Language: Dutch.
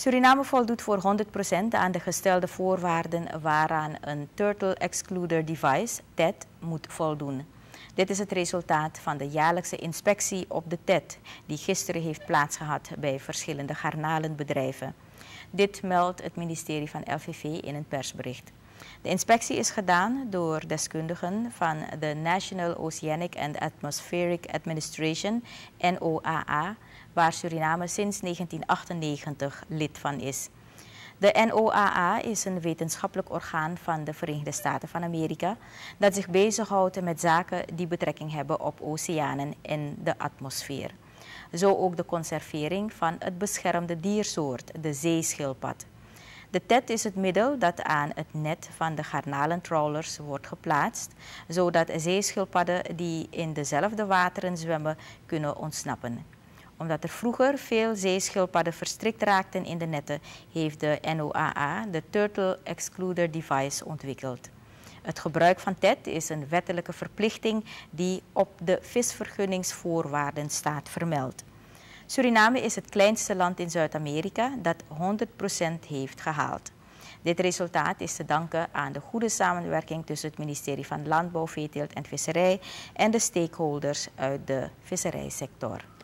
Suriname voldoet voor 100% aan de gestelde voorwaarden waaraan een Turtle Excluder Device, TED, moet voldoen. Dit is het resultaat van de jaarlijkse inspectie op de TED, die gisteren heeft plaatsgehad bij verschillende garnalenbedrijven. Dit meldt het ministerie van LVV in een persbericht. De inspectie is gedaan door deskundigen van de National Oceanic and Atmospheric Administration, NOAA, waar Suriname sinds 1998 lid van is. De NOAA is een wetenschappelijk orgaan van de Verenigde Staten van Amerika dat zich bezighoudt met zaken die betrekking hebben op oceanen en de atmosfeer. Zo ook de conservering van het beschermde diersoort, de zeeschildpad. De TED is het middel dat aan het net van de garnalentrawlers wordt geplaatst, zodat zeeschildpadden die in dezelfde wateren zwemmen kunnen ontsnappen. Omdat er vroeger veel zeeschildpadden verstrikt raakten in de netten, heeft de NOAA de Turtle Excluder Device ontwikkeld. Het gebruik van TED is een wettelijke verplichting die op de visvergunningsvoorwaarden staat vermeld. Suriname is het kleinste land in Zuid-Amerika dat 100% heeft gehaald. Dit resultaat is te danken aan de goede samenwerking tussen het ministerie van Landbouw, Veeteelt en Visserij en de stakeholders uit de visserijsector.